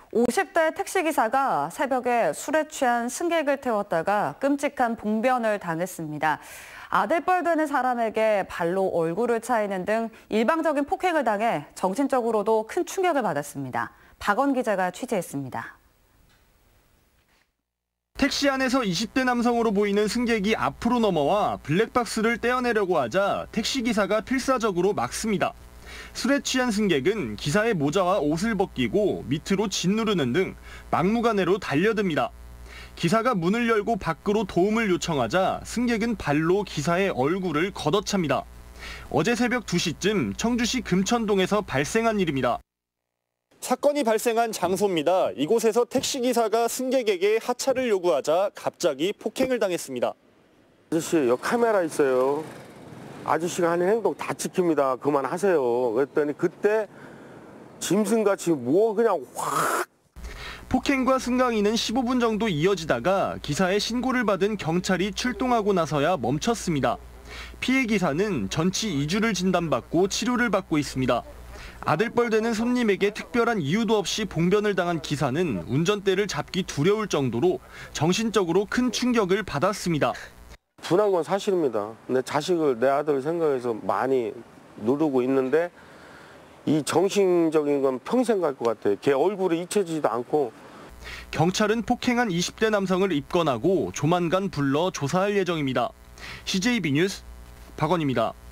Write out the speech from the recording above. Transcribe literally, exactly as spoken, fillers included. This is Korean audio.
오십 대 택시기사가 새벽에 술에 취한 승객을 태웠다가 끔찍한 봉변을 당했습니다. 아들뻘 되는 사람에게 발로 얼굴을 차이는 등 일방적인 폭행을 당해 정신적으로도 큰 충격을 받았습니다. 박원 기자가 취재했습니다. 택시 안에서 이십 대 남성으로 보이는 승객이 앞으로 넘어와 블랙박스를 떼어내려고 하자 택시기사가 필사적으로 막습니다. 술에 취한 승객은 기사의 모자와 옷을 벗기고 밑으로 짓누르는 등 막무가내로 달려듭니다. 기사가 문을 열고 밖으로 도움을 요청하자 승객은 발로 기사의 얼굴을 걷어찹니다. 어제 새벽 두 시쯤 청주시 금천동에서 발생한 일입니다. 사건이 발생한 장소입니다. 이곳에서 택시기사가 승객에게 하차를 요구하자 갑자기 폭행을 당했습니다. 아저씨, 여기 카메라 있어요. 아저씨가 하는 행동 다 찍힙니다. 그만하세요. 그랬더니 그때 짐승같이 뭐 그냥 확. 폭행과 승강이는 십오 분 정도 이어지다가 기사의 신고를 받은 경찰이 출동하고 나서야 멈췄습니다. 피해 기사는 전치 이 주를 진단받고 치료를 받고 있습니다. 아들뻘 되는 손님에게 특별한 이유도 없이 봉변을 당한 기사는 운전대를 잡기 두려울 정도로 정신적으로 큰 충격을 받았습니다. 분한 건 사실입니다. 내 자식을, 내 아들을 생각해서 많이 누르고 있는데 이 정신적인 건 평생 갈 것 같아요. 걔 얼굴이 잊혀지지도 않고. 경찰은 폭행한 이십 대 남성을 입건하고 조만간 불러 조사할 예정입니다. 씨제이비 뉴스 박원입니다.